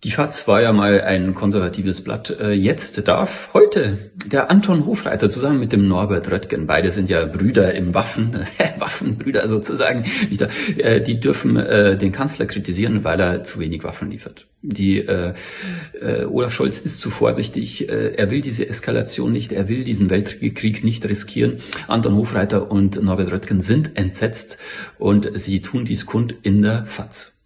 Die FAZ war ja mal ein konservatives Blatt. Jetzt darf heute der Anton Hofreiter zusammen mit dem Norbert Röttgen, beide sind ja Brüder im Waffenbrüder sozusagen, die dürfen den Kanzler kritisieren, weil er zu wenig Waffen liefert. Olaf Scholz ist zu vorsichtig, er will diese Eskalation nicht, er will diesen Weltkrieg nicht riskieren. Anton Hofreiter und Norbert Röttgen sind entsetzt und sie tun dies kund in der FAZ.